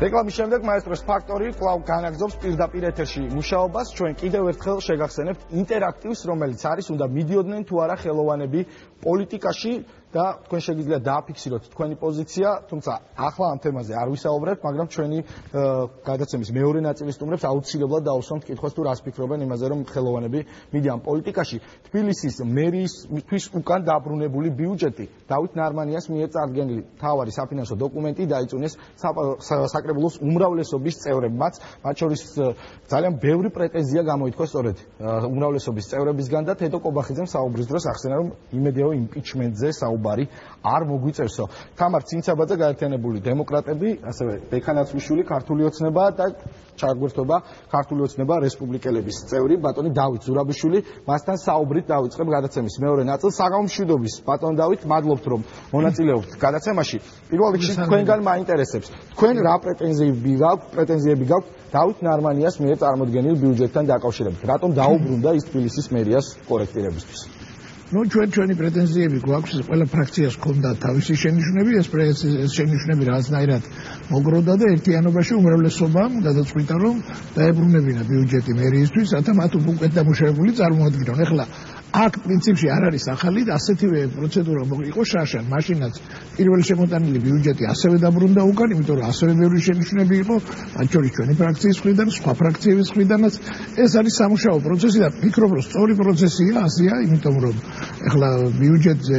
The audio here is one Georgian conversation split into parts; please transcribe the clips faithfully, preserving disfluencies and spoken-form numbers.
რეკლამის შემდეგ მაესტროს ფაქტორი კვლავ განაგრძობს პირდაპირ ეთერში მუშაობას. ჩვენ კიდევ ერთხელ შეგახსენებთ ინტერაქტივს, რომელიც არის უნდა მიდიოდნენ თუ არა ხელოვანები პოლიტიკაში და თქვენ შეგიძლიათ დააფიქსიროთ თქვენი პოზიცია, თუმცა ახლა ამ თემაზე არ ვისაუბრებთ, მაგრამ ჩვენი გადაცემის მეორე ნაწილის სტუმრებს აუცილებლად დაუსვამთ კითხვას თუ რას ფიქრობენ იმაზე, რომ ხელოვანები მიდიან პოლიტიკაში. თბილისის მერიის უკან დაბრუნებული ბიუჯეტი დავით ნარმანიას მიერ წარდგენილი მთავარი საფინანსო დოკუმენტი დაიწუნეს საკრებულოს უმრავლესობის წევრებმაც, მათ შორის ძალიან ბევრი პრეტენზია გამოითქვა სწორედ უმრავლესობის წევრებისგან და თედო კობახიძემ საუბრის დროს ახსენა, რომ იმედია იმპიჩმენტზე საუბარი არ მოგვიწევსო. თამარ ცინცაბაძე, გაერთიანებული დემოკრატები, ასევე დექანაცვიშვილი, ქართული ოცნება და ჩაგვერთობა ქართული ოცნება რესპუბლიკელების წევრი ბატონი დავით ზურაბიშვილი, მასთან საუბრით დავიწყებ გადაცემის მეორე ნაწილს. საღამო მშვიდობის ბატონ დავით, მადლობთ რომ მონაწილეობთ გადაცემაში. პირველ რიგში თქვენგან მაინტერესებს, თქვენ რა პრეტენზიები გაქვთ, პრეტენზიები გაქვთ დავით ნარმანიას მიერ წარმოდგენილ ბიუჯეტთან დაკავშირებით. რატომ დაუბრუნდა ის თბილისის მერიას კორექტირებისთვის? ნუ ჩვენ ჩვენი პრეტენზიები გვაქვს, ყველა ფრაქციას ჰქონდა თავისი შენიშვნები, ეს შენიშვნები რაღაცნაირად მოგროვდა და ერთიანობაში უმრავლესობამ გადაწყვიტა, რომ დაებრუნებინა ბიუჯეტი მერიისთვის, რათა მათ უკეთ დამუშავებული წარმოადგინონ. ეხლა აქ პრინციპში არ არის ახალი და ასეთივე პროცედურა იყო შაშან, მაშინაც პირველი შემოტანილი ბიუჯეტი ასევე დაბრუნდა უკან, იმიტომ რომ ასევე ბევრი შენიშვნები იყო, მათ შორის ჩვენი ფრაქციის მხრიდან, სხვა ფრაქციების მხრიდანაც. ეს არის სამუშაო პროცესი და ვფიქრობ, რომ სწორი პროცესია, ასეა, იმიტომ რომ ეხლა ბიუჯეტზე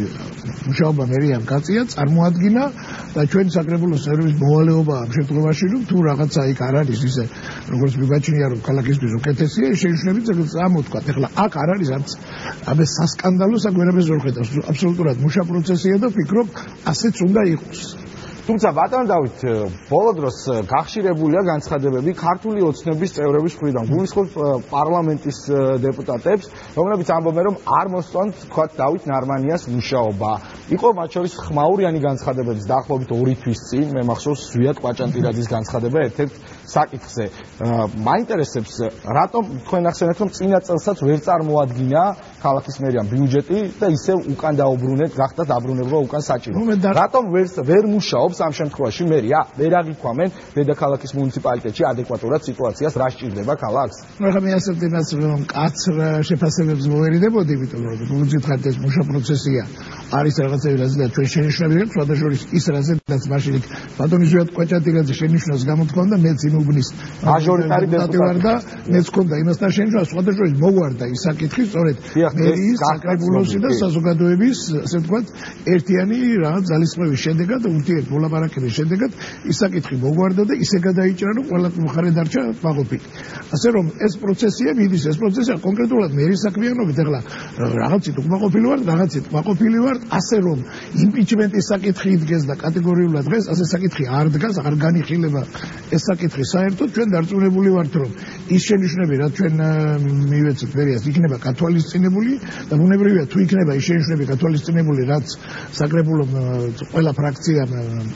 მუშაობა მერიამ გაწია, წარმოადგინა და ჩვენი საკრებულოს წევრების მოვალეობა ამ შემთხვევაში, რომ თუ რაღაცა იქ არ არის ისე, როგორც მიგაჩნია, რომ ქალაქისთვის უკეთესია, ეს შენიშვნები წამოთქვათ. ეხლა აქ არ არის არც აბე სასკანდალო საგვერაბეს ვერ ხედავს. აბსოლუტურად მუშა პროცესია და ვფიქრობ, ასეც უნდა იყოს. თუმცა ბატონ დავით, ბოლო დროს გახშირებულია განცხადებები ქართული ოცნების წევრების მხრიდან. გულისხმობთ პარლამენტის დეპუტატებს, რომლებიც ამბობენ, რომ არ მოსწონთ თქვათ დავით ნარმანიას მუშაობა. იყო მათ შორის ხმაურიანი განცხადებების დაახლოებით ორი თვის წინ, მე მახსოვს ზვიად კვაჭანტირაძის განცხადება ერთ-ერთ საკითხზე. მაინტერესებს, რატომ თქვენ ახსენეთ, რომ წინა წელსაც ვერ წარმოადგინა ქალაქის მერიამ ბიუჯეტი და ისევ უკან დაუბრუნეთ, გახდა დაბრუნება უკან საჭირო. რატომ ვერ ვერ მუშაობს ამ შემთხვევაში მერია? ვერ აღიქვამენ დედაქალაქის მუნიციპალიტეტში ადეკვატურად სიტუაციას, რა სჭირდება ქალაქს? ნუ ახლა მე ასე ვთქვი, რომ კაცრ შეფასებებს მოვერიდებოდი, იმიტომ რომ გულწრფელად ეს მუშა პროცესია. არის რაღაცები, რაზეც ჩვენ შენიშვნები გვაქვს, სხვადასხვა ის რაზეც მაშინ ბატონი ზვიად კვაჭანტირაძე შენიშვნას გამოთქვა და მეც იმ უბნის მაჟორიტარი დეპუტატი ვარ და მეც მქონდა იმასთან შენიშვნა, სხვადასხვა მოგვარდა ის საკითხი, სწორედ მერიის, საკრებულოსი და საზოგადოების, ასე ვთქვათ, ერთიანი რაღაც ძალისხმევის შედეგად, ურთიერთ მოლაპარაკების შედეგად ის საკითხი მოგვარდა და ისე გადაიჭრა, რომ ყველა მხარე დარჩა კმაყოფილი. ასე რომ ეს პროცესია მიდის, ეს პროცესია კონკრეტულად მერის საქმიანობით, ეხლა რაღაცით უკმაყოფილი ვარ, რაღაცით კმაყოფილი ვარ, ასე რომ იმპიჩმენტის საკითხი იდგეს და კატეგორიულად დღეს ასე საკითხი არ დგას, არ განიხილება ეს საკითხი საერთოდ. ჩვენ დარწმუნებული ვართ, რომ ის შენიშვნები, რაც ჩვენ მივეცეთ მერიას, იქნება გათვალისწინებული და ბუნებრივია თუ იქნება ის შენიშვნები გათვალისწინებული, რაც საკრებულომ ყველა ფრაქციამ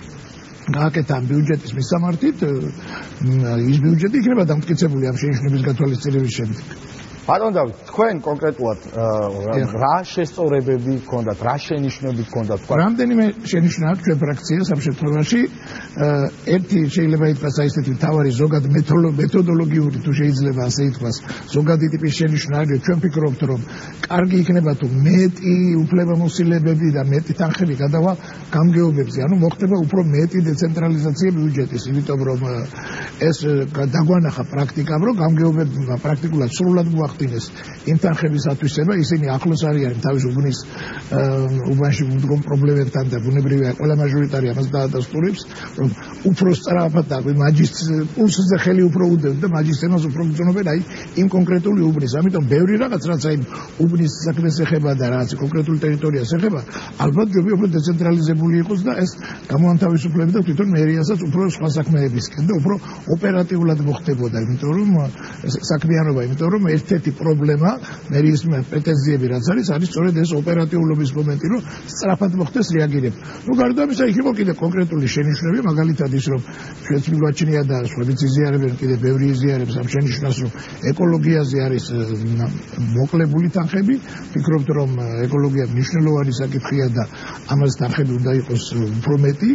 გააკეთა ამ ბიუჯეტის მისამართით, ის ბიუჯეტი იქნება დამტკიცებული ამ შენიშვნების გათვალისწინების შემდეგ. ბატონ დავით, თქვენ კონკრეტულად რა შესწორებები გქონდათ, რა შენიშვნები გქონდათ? რამდენიმე შენიშვნა აქვს ჩვენ ფრაქციას ამ შემთხვევაში. ერთი შეიძლება ითქვას ესეთი მთავარი ზოგად მეთოდოლოგიური, თუ შეიძლება ასე ითქვას, ზოგადი ტიპის შენიშვნა არის, ჩვენ ვფიქრობთ, რომ კარგი იქნება თუ მეტი უფლებამოსილებები და მეტი თანხები გადავა გამგეობებზე, ანუ მოხდება უფრო მეტი დეცენტრალიზაცია ბიუჯეტის, იმიტომ რომ ეს დაგვანახა პრაქტიკამ, რომ გამგეობებმა პრაქტიკულად სრულად მოახდინეს იმ თანხების ათვისება, ისინი ახლოს არიან თავის უბნის უბანში მდგომ პრობლემებთან და ბუნებრივია ყველა მაჟორიტარი ამას დაადასტურებს, რომ უფრო სწრაფად და მაგისტრის პულსზე ხელი უფრო უდევთ და მაგისტრებს უფრო გწნობენ აი იმ კონკრეტული უბნის. ამიტომ ბევრი რაღაც რაც აი უბნის საქმეს ეხება და რაღაც კონკრეტულ ტერიტორიას ეხება, ალბათ ჯობია უფრო დეცენტრალიზებული იყოს და ეს გამოანთავისუფლებდა თვითონ მერიასაც უფრო სხვა საქმეებისკენ და უფრო ოპერატიულად მოხდებოდა, იმიტომ რომ საქმიანობა, იმიტომ რომ ერთ-ერთი ერთ-ერთი პრობლემა მერის პრეტენზიები რაც არის არის სწორედ ეს ოპერატიულობის მომენტი რომ სწრაფად მოხდეს რეაგირება. ნუ გარდა ამისა იქ იყო კიდე კონკრეტული შენიშვნები მაგალითად ის რომ ჩვენც მიგვაჩნია და სხვაებიც იზიარებენ კიდე ბევრი იზიარებს ამ შენიშვნას რომ ეკოლოგიაზე არის მოკლებული თანხები. ვფიქრობთ რომ ეკოლოგია მნიშვნელოვანი საკითხია და ამას თანხები უნდა იყოს უფრო მეტი.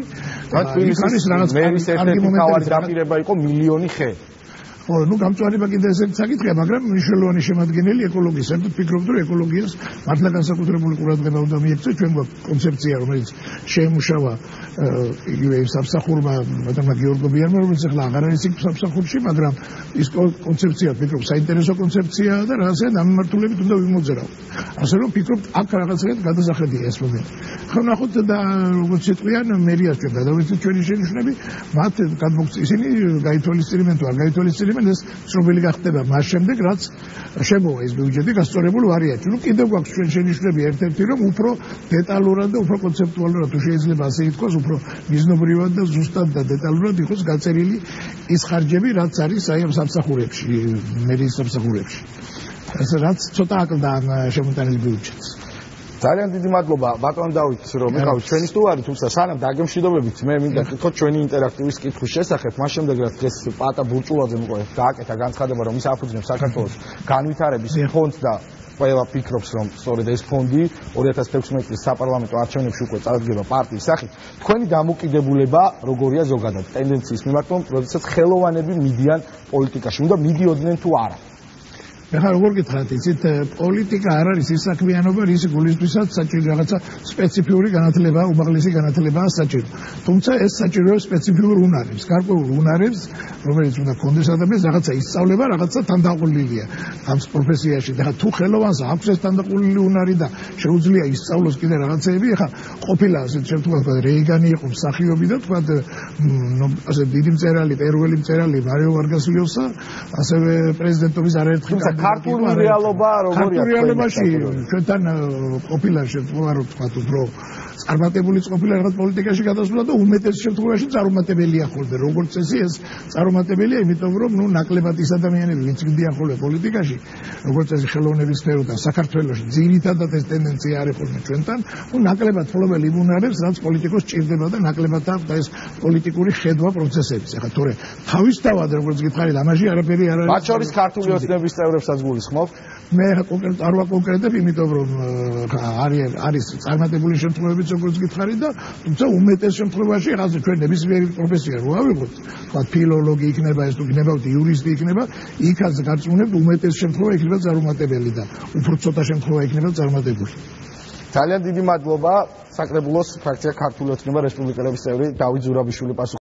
არის რაღაც მერის ერთ-ერთი მთავარი დაპირება იყო მილიონი ხე. ხო, ნუ გამწვანება კიდე ესეთი საკითხია, მაგრამ მნიშვნელოვანი შემადგენელი ეკოლოგიის. საერთოდ ვფიქრობ, რომ ეკოლოგიას მართლა განსაკუთრებული ყურადღება უნდა მიექცეს. ჩვენ გვაქვს კონცეფცია, რომელიც შეიმუშავა იგივე სამსახურმა, ბატონმა გიორგობიანმა, რომელიც ახლა აღარ არის იქ სამსახურში, მაგრამ ის კონცეფცია, ვფიქრობ, საინტერესო კონცეფციაა და რაღაცა დამმართულებით უნდა ვიმოძრაოთ. ასე რომ ვფიქრობ, აქ რაღაცაა გადასახედია ეს მომენტი. ხო, ნახოთ და როგორც იტყვიან, მერიას ჩვენ გადავეცეთ ჩვენი შენიშვნები, მათ გადმოგწ ისინი გაითვალისწინებენ თუ არ გაითვალისწინებენ ეს ცნობილი გახდება მას შემდეგ, რაც შემოვა ეს ბიუჯეტი გასწორებულ ვარიანტში. ნუ კიდევ გვაქვს ჩვენ შენიშვნები ერთ-ერთი, რომ უფრო დეტალურად და უფრო კონცეპტუალურად თუ შეიძლება ასე ითქვას, უფრო მიზნობრივად და ზუსტად და დეტალურად იყოს გაწერილი ის ხარჯები, რაც არის აი ამ სამსახურებში, მერის სამსახურებში. ეს რაც ცოტა აკლდა ამ შემოტანილ ბიუჯეტს. ძალიან დიდი მადლობა ბატონ დავით რომ ეკავით ჩვენი სტუმარი, თუმცა სანამ დაგემშვიდობებით მე მინდა გითხოთ ჩვენი ინტერაქტივის კითხვის შესახებ, მას შემდეგ რაც დღეს პატა ბურჭულაძე მოყოლეთ გააკეთა განცხადება რომ ის აფუძნებს საქართველოს განვითარების ფონდს და ყველა ფიქრობს რომ სწორედ ეს ფონდი ორი ათას თექვსმეტი წლის საპარლამენტო არჩევნებში უკვე წარდგება პარტიის სახით. თქვენი დამოკიდებულება როგორია ზოგადად ტენდენციის მიმართ, რომ როდესაც ხელოვანები მიდიან პოლიტიკაში, უნდა მიდიოდნენ თუ არა? ეხლა როგორ გითხრათ, იცით, პოლიტიკა არ არის ის საქმიანობა, რის გულისთვისაც საჭირო რაღაცა სპეციფიური განათლება, უმაღლესი განათლებაა საჭირო. თუმცა ეს საჭიროებს სპეციფიურ უნარებს, გარკვეულ უნარებს, რომელიც უნდა გქონდეს ადამიანს, რაღაცა ისწავლება, რაღაცა თანდაყოლილია ამ პროფესიაში. ეხლა თუ ხელოვანს აქვს ეს თანდაყოლილი უნარი და შეუძლია ისწავლოს კიდე რაღაცეები, ეხლა ყოფილა ასეთ შემთხვევაში რეიგანი იყო მსახიობი და თქვა ასე დიდი მწერალი, პირველი მწერალი მარიო ვარგასლიოსა, ასევე პრეზიდენტობის არაერთხელ ქართული რეალობა როგორია? ქართული რეალობაში ჩვენთან ყოფილა შემთხვევა რომ თქვა უფრო წარმატებულიც ყოფილა რაღაც პოლიტიკაში გადასვლა და უმეტეს შემთხვევაში წარუმატებელია ხოლმე. როგორც წესი ეს წარუმატებელია, იმიტომ რომ ნუ ნაკლებად ის ადამიანები ვინც გდიან ხოლმე პოლიტიკაში, როგორც წესი ხელოვნების სფეროდან საქართველოში ძირითადად ეს ტენდენცია არის ხოლმე ჩვენთან, ნუ ნაკლებად ფლობელ იმუნარებს, რაც პოლიტიკოს ჭირდება და ნაკლებად აქვს და ეს პოლიტიკური ხედვა პროცესების. ეხლა თორე თავისთავად როგორც გითხარით, ამაში არაფერი არ არის. მათ შორის ქართული ოცნების წევრებსაც გულისხმობ? მე კონკრეტულად არ ვაკონკრეტებ, იმიტომ რომ არის არის წარმატებული შემთხვევებიც როგორც გითხარით და თუმცა უმეტეს შემთხვევაში რაღაცა ჩვენ ნებისმიერი პროფესია რო ავიღოთ, თქვა ფილოლოგი იქნება, ეს თუ გნებავთ იურისტი იქნება, იქაც გარწმუნებთ უმეტეს შემთხვევა იქნება წარუმატებელი და უფრო ცოტა შემთხვევა იქნება წარმატებული. ძალიან დიდი მადლობა საკრებულოს ფრაქცია ქართული ოცნება რესპუბლიკელების წევრი დავით ზურაბიშვილი.